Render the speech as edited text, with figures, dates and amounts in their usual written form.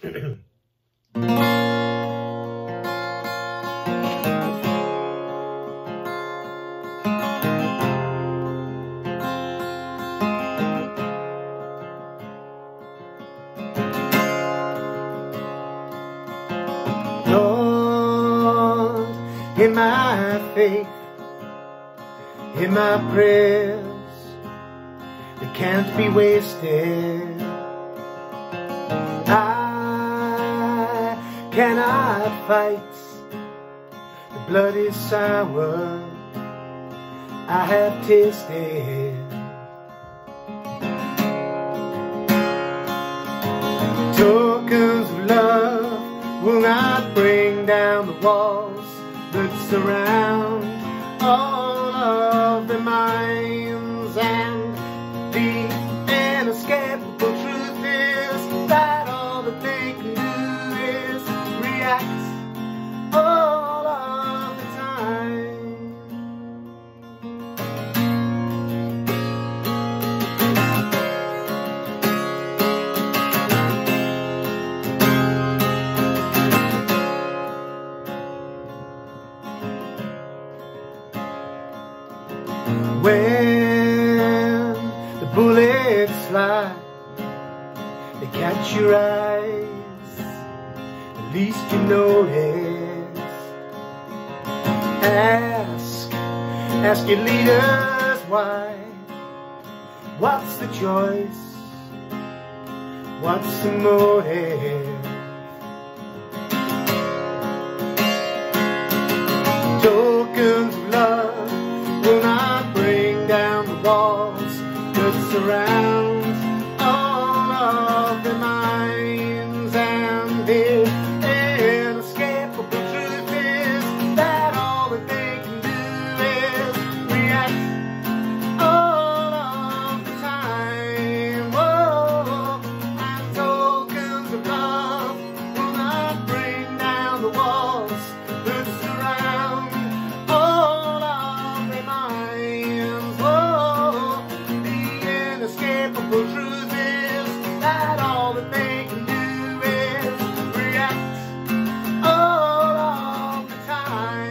Lord, in my faith, in my prayers, they can't be wasted. I cannot fight, the blood is sour, I have tasted. Tokens of love will not bring down the walls that surround all of their minds, and the inescapable truth is that all that they can do is react all of the time. When the bullets fly, they catch your eyes, at least you notice. Ask your leaders why. What's the choice? What's the motive? Tokens of love will not bring down the walls that surround all of their minds, and the inescapable truth is that all that they can do is react all of the time. Whoa, and tokens of love will not bring down the walls that surround all of their minds. Whoa, the inescapable truth is that all that they can do is react all of the time.